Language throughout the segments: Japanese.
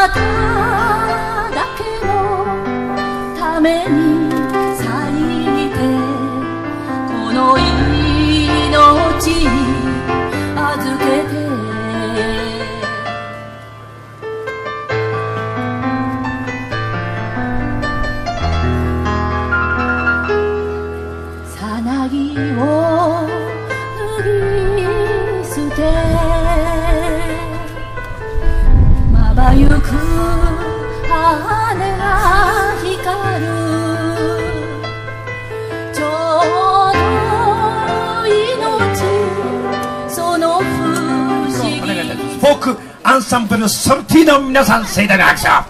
なただけのために咲いてこの命預けてさなぎを脱ぎ捨てまばゆく羽が光るちょうど命その不思議フォークアンサンブルソルティの皆さん盛大な拍手を。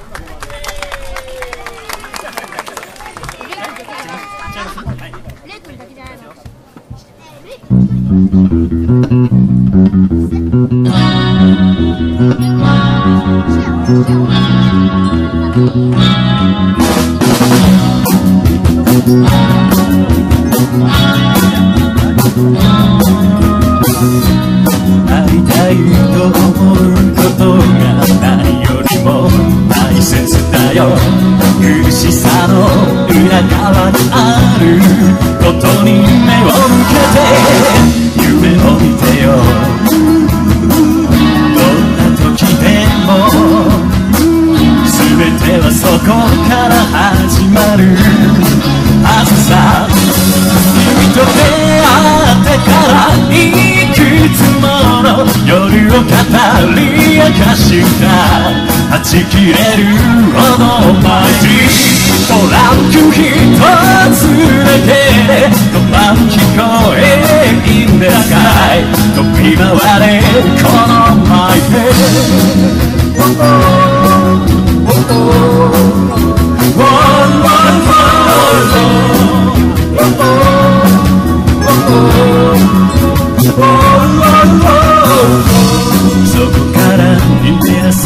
会いたいと思うことが何よりも大切だよ。苦しさの裏側にあることに目を向けて夢を見てよ。どんな時でも全てはそこから始まるはずさ。君と出会ってからいくつもの夜を語り明かしたはち切れるほど前にトランク一つだけで5万聞こえいいんですかい。飛び回れこの前でそこから逃げ出す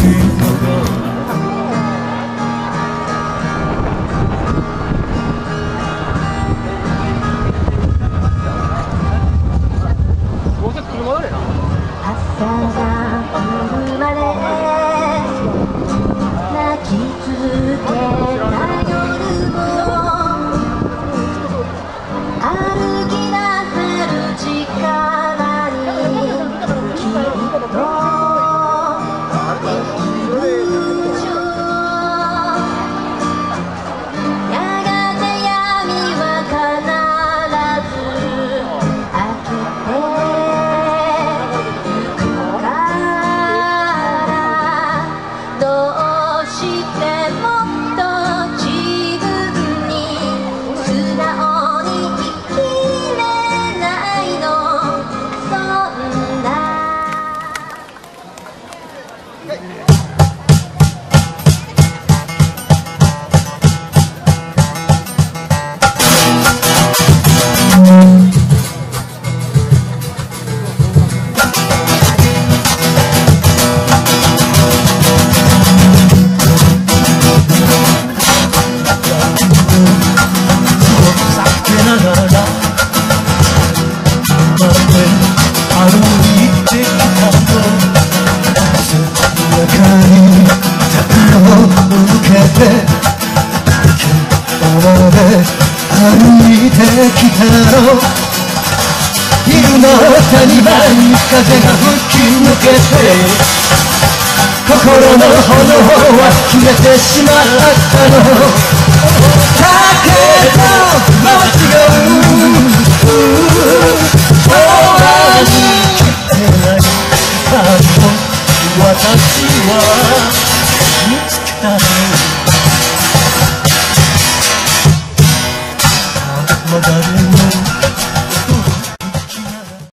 歩いてきたの昼の谷間に風が吹き抜けて心の炎は消えてしまったのだけど間違う同じきてない私は見つけたのまだ